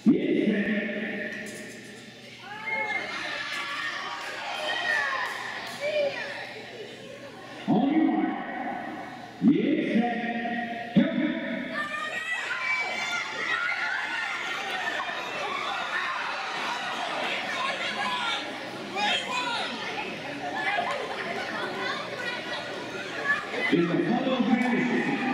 On your mark. Yes, set. Go. In the follow finish.